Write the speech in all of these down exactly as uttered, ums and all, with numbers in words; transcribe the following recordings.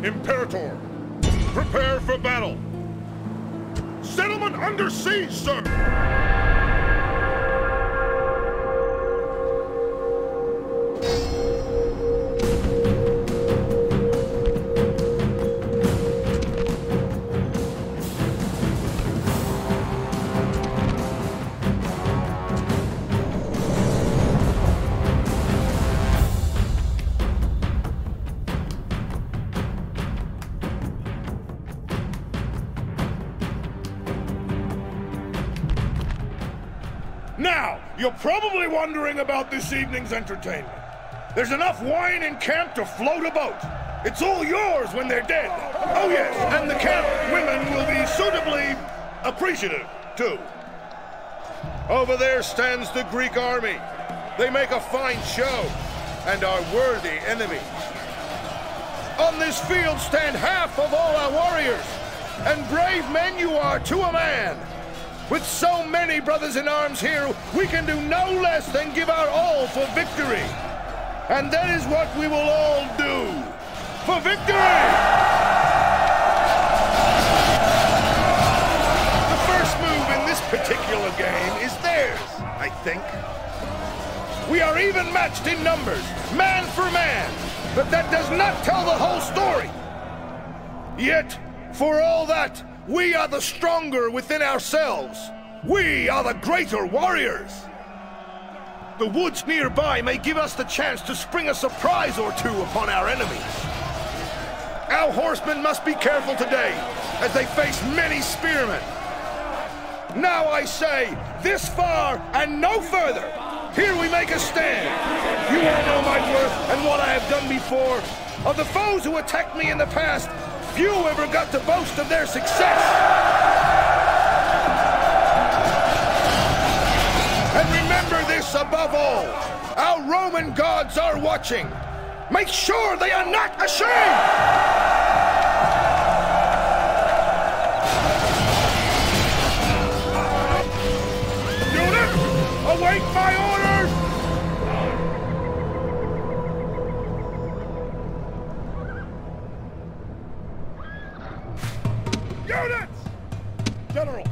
Imperator, prepare for battle. Settlement under siege, sir! Now, you're probably wondering about this evening's entertainment. There's enough wine in camp to float a boat. It's all yours when they're dead. Oh yes, and the camp women will be suitably appreciative, too. Over there stands the Greek army. They make a fine show and are worthy enemies. On this field stand half of all our warriors, and brave men you are to a man. With so many brothers in arms here, we can do no less than give our all for victory. And that is what we will all do. For victory! The first move in this particular game is theirs, I think. We are even matched in numbers, man for man, but that does not tell the whole story. Yet, for all that, we are the stronger within ourselves. We are the greater warriors. The woods nearby may give us the chance to spring a surprise or two upon our enemies. Our horsemen must be careful today, as they face many spearmen. Now I say, this far and no further. Here we make a stand. You all know my worth and what I have done before. Of the foes who attacked me in the past, few ever got to boast of their success. And remember this above all. Our Roman gods are watching. Make sure they are not ashamed. Unit, await my orders. Units! General!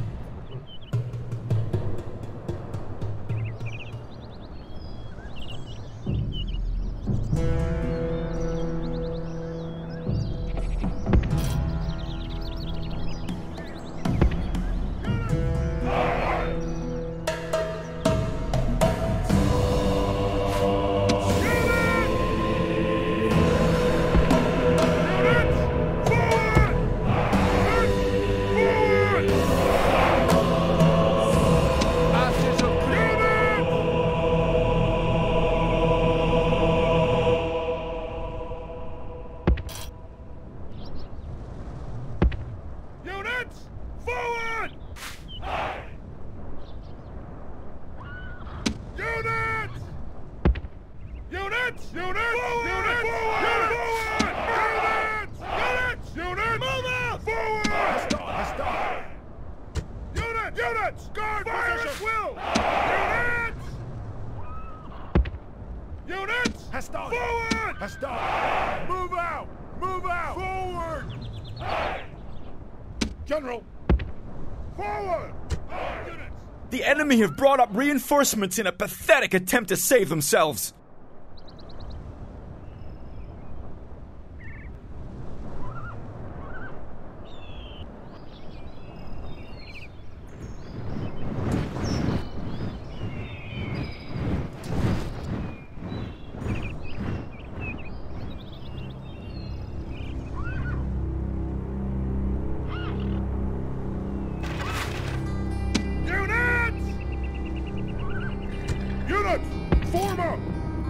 Units! Guard fire at will! Units! Units! Hostile! Forward! Hostile! Move out! Move out! Forward! General! Forward! Units! The enemy have brought up reinforcements in a pathetic attempt to save themselves. Form up!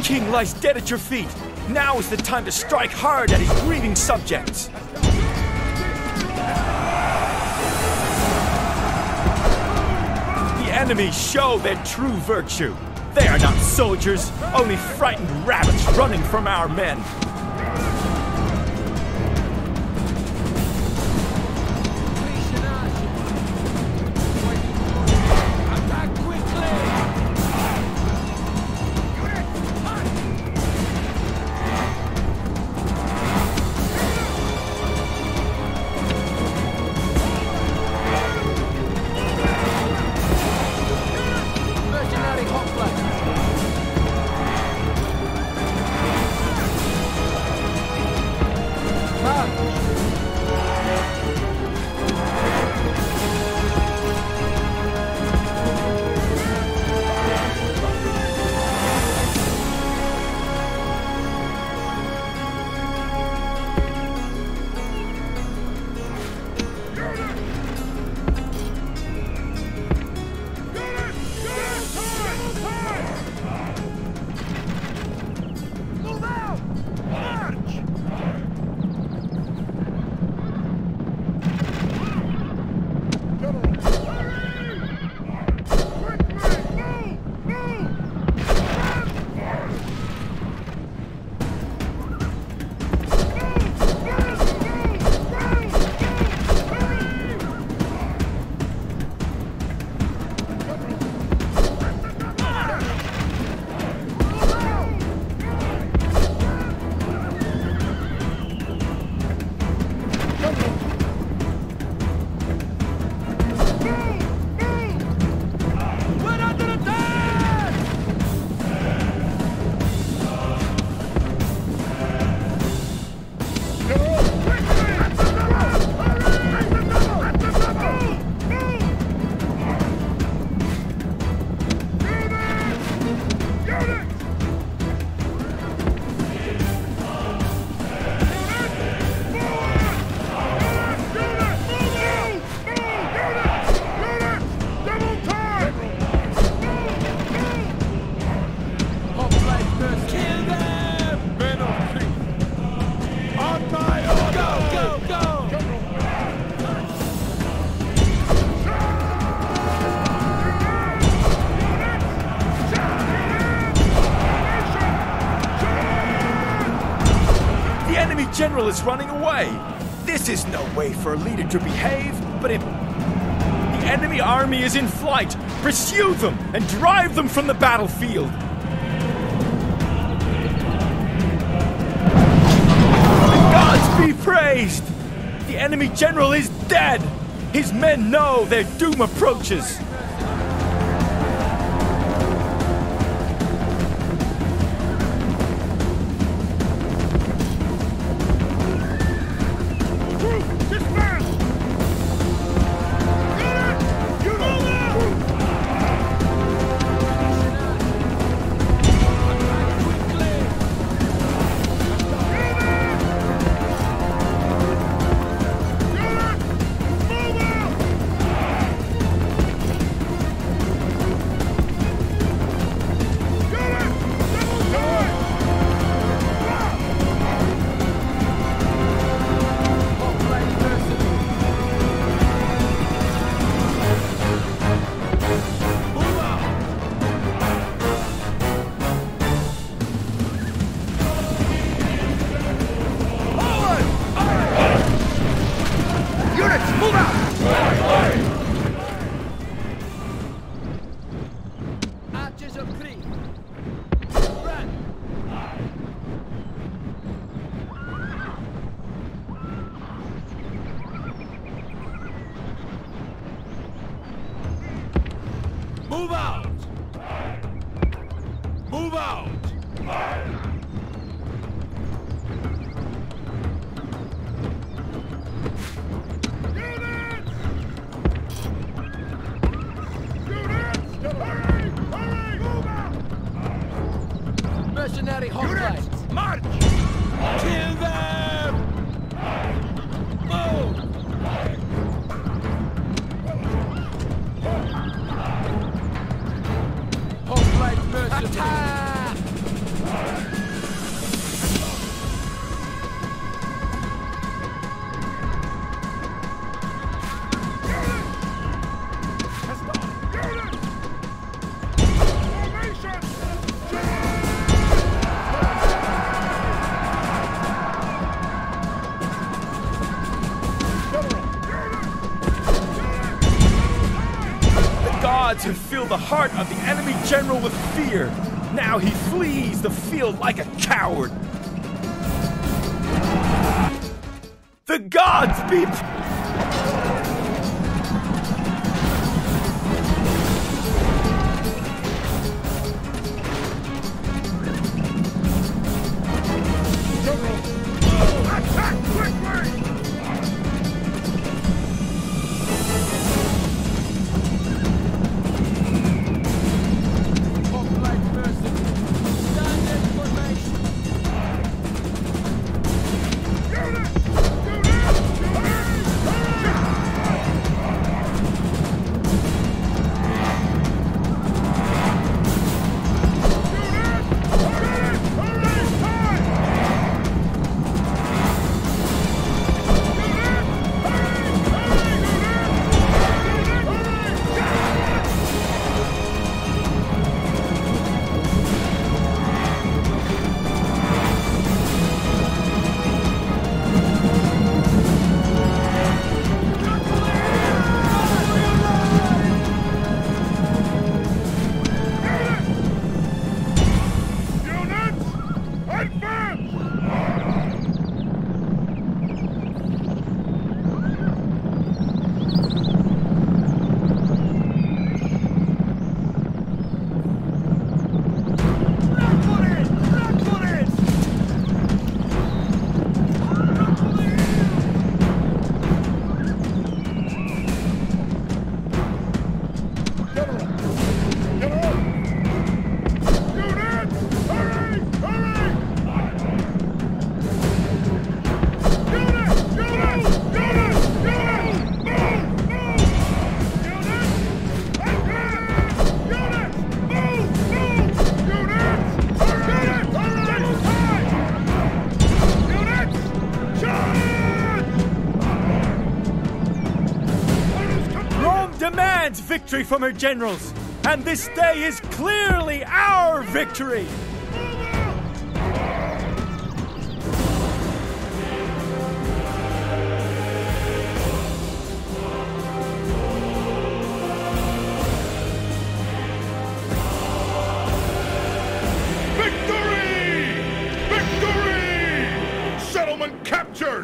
king lies dead at your feet. Now is the time to strike hard at his grieving subjects. The enemy show their true virtue. They are not soldiers, only frightened rabbits running from our men. General is running away. This is no way for a leader to behave, but if the enemy army is in flight, pursue them and drive them from the battlefield. The gods be praised! The enemy general is dead! His men know their doom approaches. Move out! Move out! Units! Units! Hurry! Hurry! Move out! Mercenary hoplites! Units! March! Kill them! Move! Hoplite mercenaries! Attack! gods have filled the heart of the enemy general with fear. Now he flees the field like a coward. The gods be... Attack quickly! Victory from her generals, and this day is clearly our victory! Victory! Victory! Settlement captured!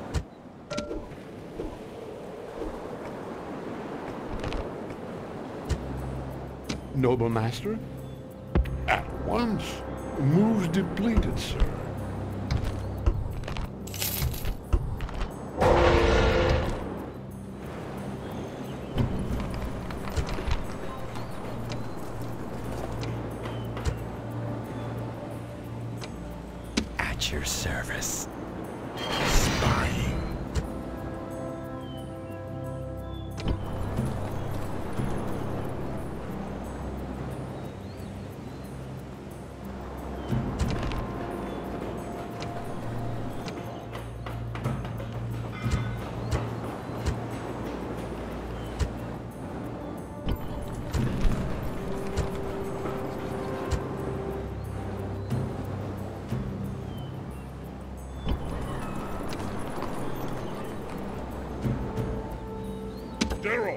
Noble master? At once. Moves depleted, sir. At your service. Spying. General!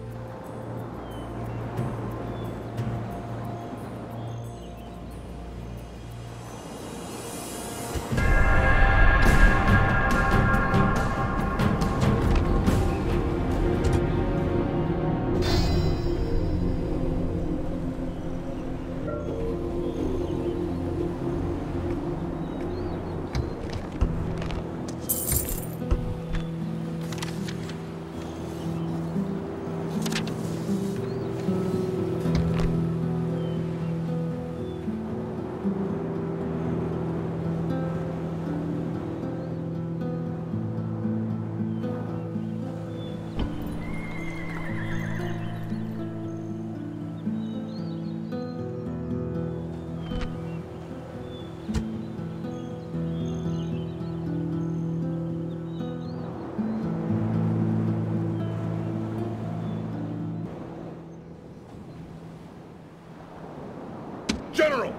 General!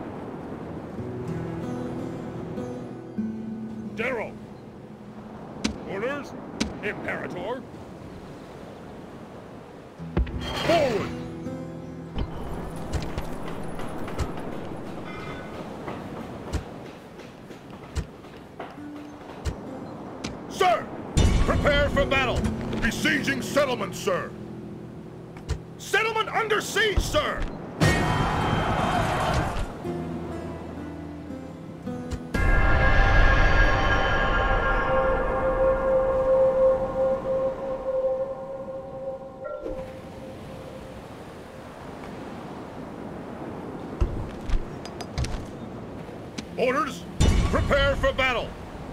General! Orders? Imperator? Forward! prepare for battle. Besieging settlement, sir. Settlement under siege, sir! Orders, prepare for battle.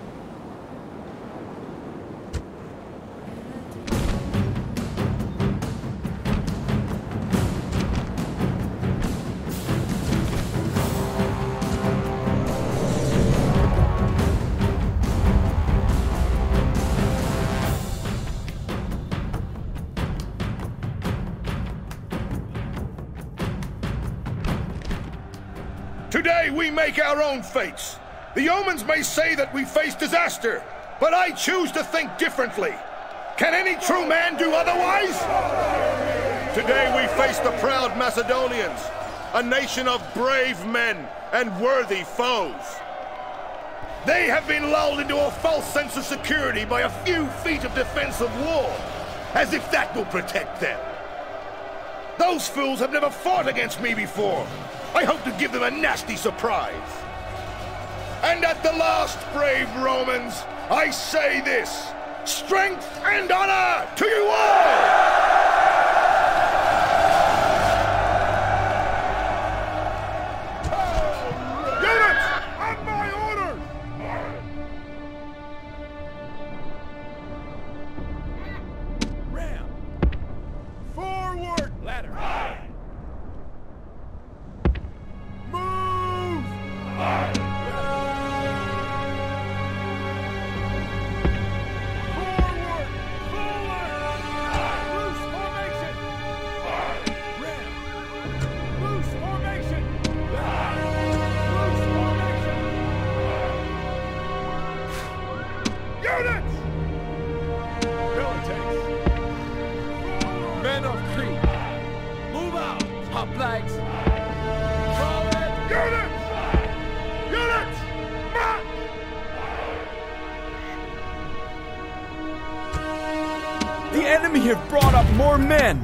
Today we make our own fates. The omens may say that we face disaster, but I choose to think differently. Can any true man do otherwise? Today we face the proud Macedonians, a nation of brave men and worthy foes. They have been lulled into a false sense of security by a few feet of defensive wall, as if that will protect them. Those fools have never fought against me before. I hope to give them a nasty surprise. And at the last, brave Romans, I say this: strength and honor to you all! Men of Crete, move out! Top flags! Forward! Units! Units! March! The enemy have brought up more men!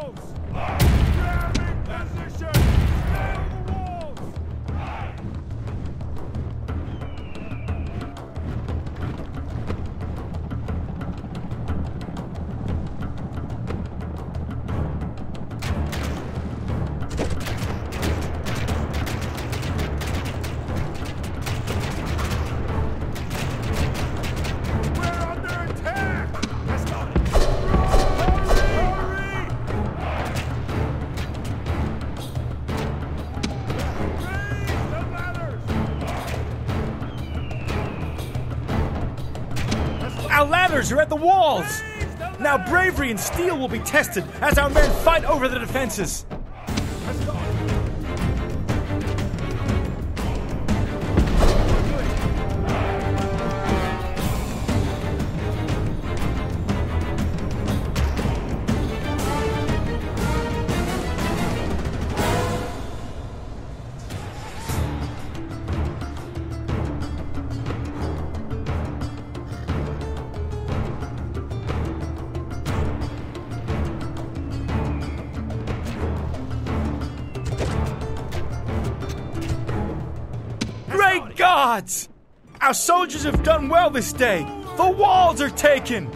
Our ladders are at the walls! Now bravery and steel will be tested as our men fight over the defenses! Great gods! Our soldiers have done well this day! The walls are taken!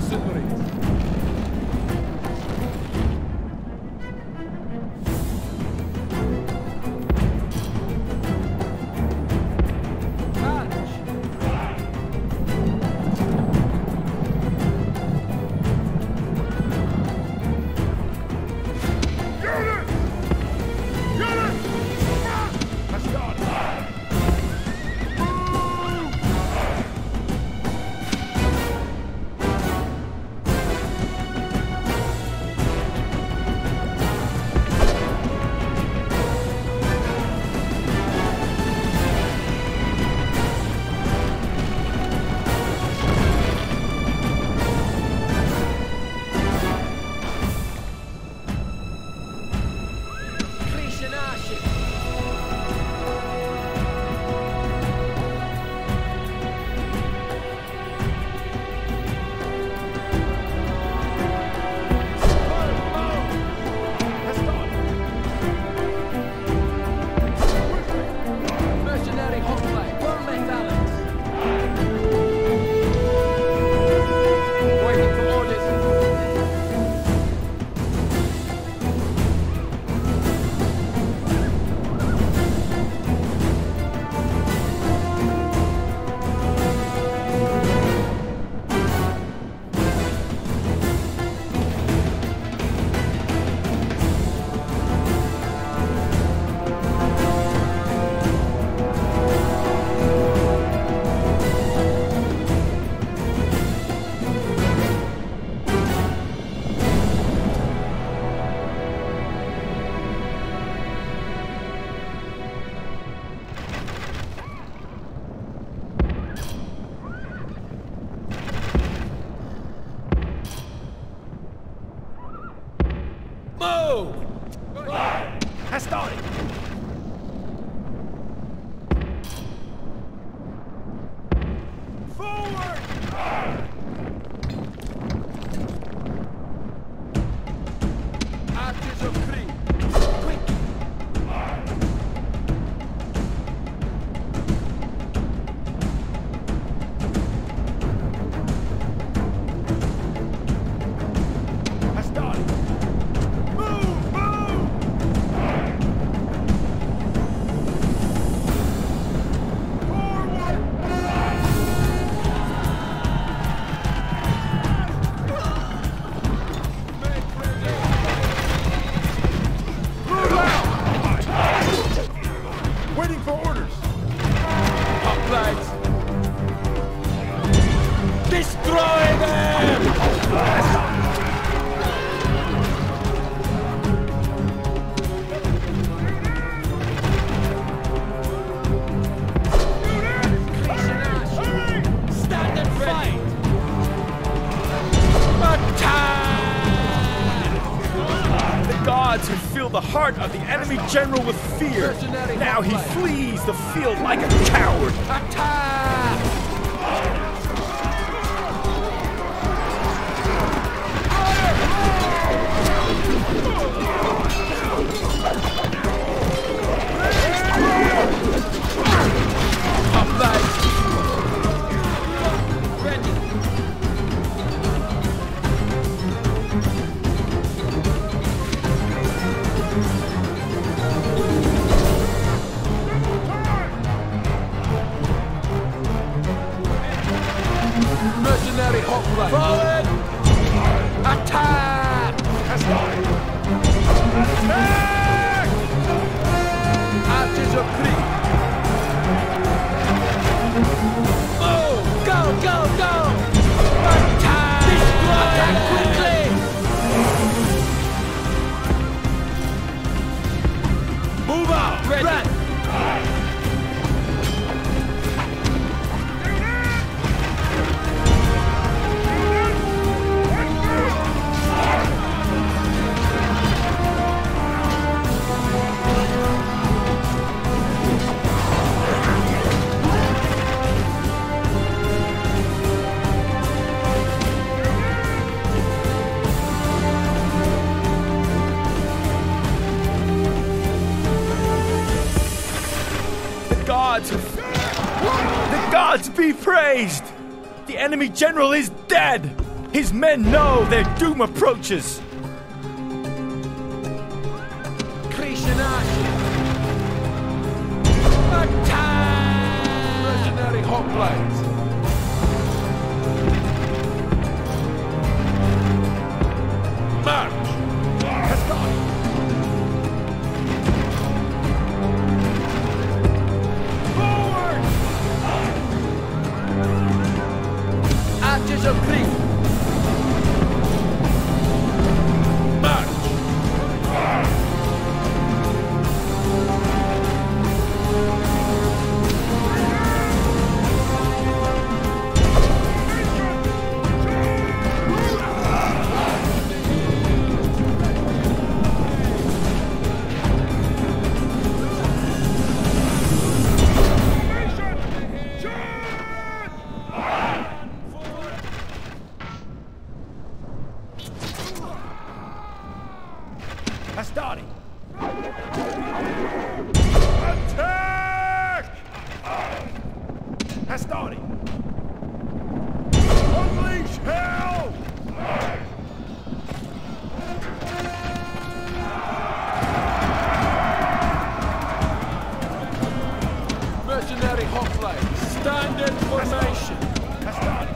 Has started. Forward! Archers of Crete. Quick! Has started. Move! Move! Waiting for orders. Hoplites. Destroy them! Stand and fight! Attack! The gods who fill the heart of the enemy general with fear. Now he flees the field like a coward. Attack! Mercenary hoplite. Forward! Attack! Attack! Archers of Crete. Oh! Go, go, go! Attack! Destroy! Attack quickly! Move out! Ready! Red. The gods have... The gods be praised! The enemy general is dead! His men know their doom approaches. Attack! Mercenary hoplites. March! Castani! Forward! Archers of Crete! March! Hastari! Attack! Hastari! Unleash hell! Mercenary hoplite, standard formation. Hastari!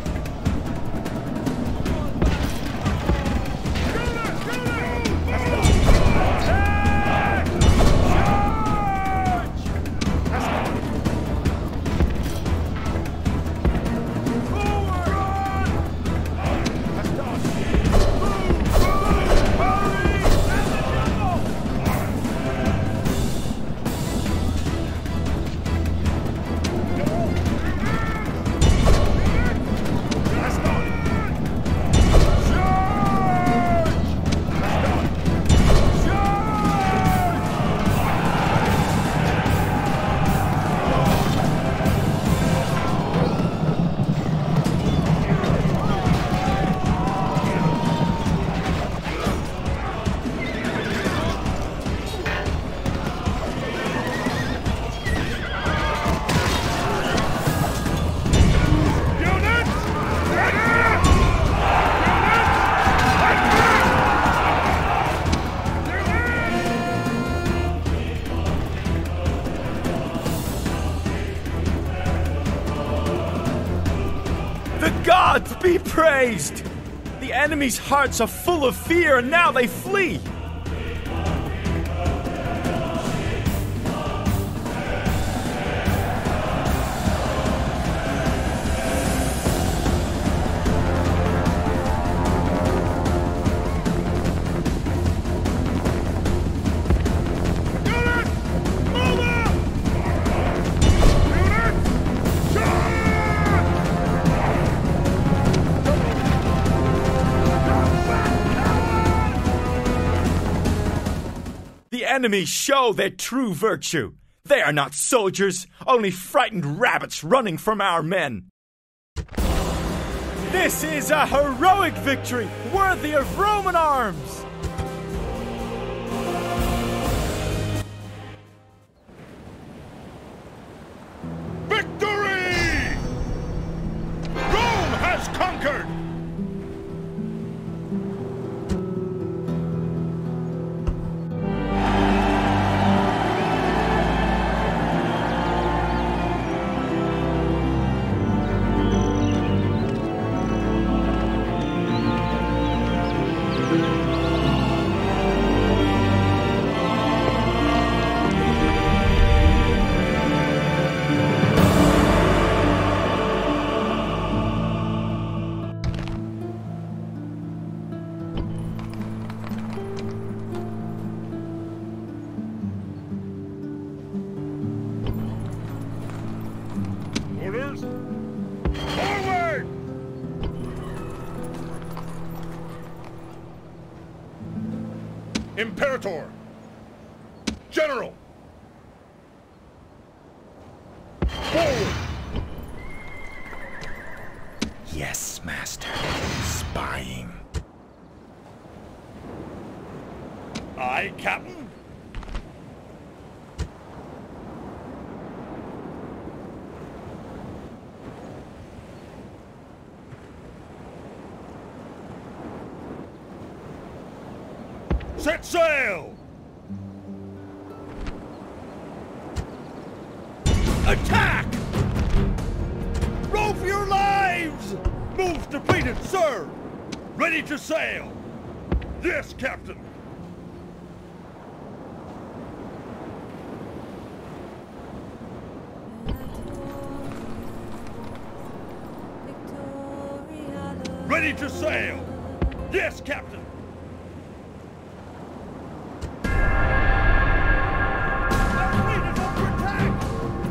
The gods be praised! The enemy's hearts are full of fear, and now they flee! The enemy show their true virtue. They are not soldiers, only frightened rabbits running from our men. This is a heroic victory, worthy of Roman arms! Victory! Rome has conquered! Orders! Forward! Imperator! General! Forward! Yes, Master. Spying. Aye, Captain? Set sail! Attack! Row for your lives! Moves depleted, sir! Ready to sail! Yes, Captain! Ready to sail! Yes, Captain! Our fleet is under attack!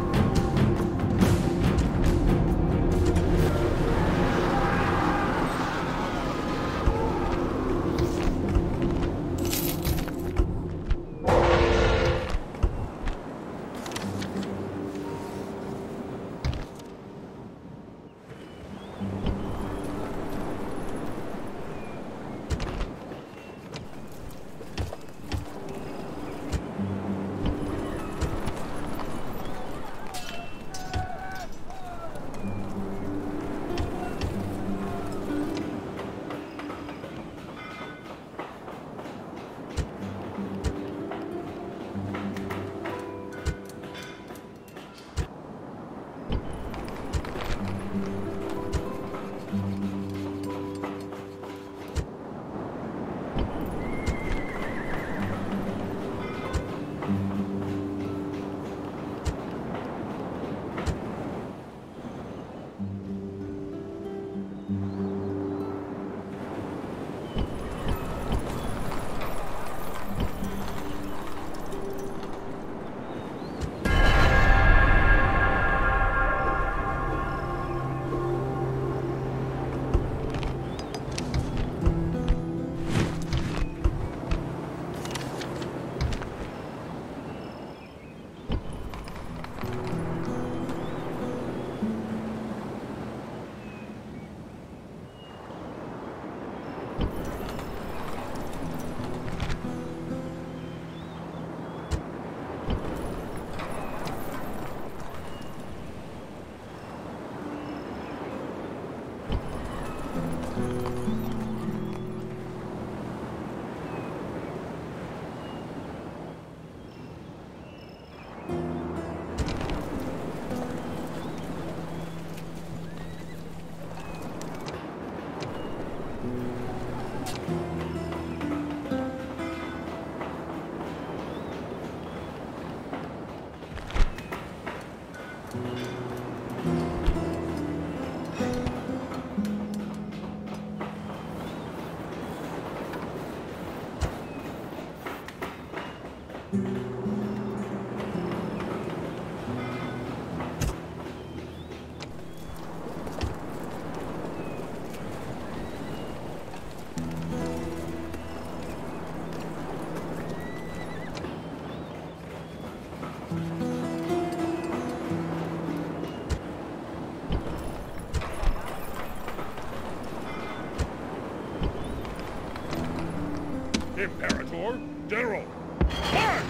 Imperator, Daryl! March!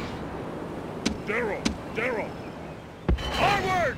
Daryl, Daryl! Onward!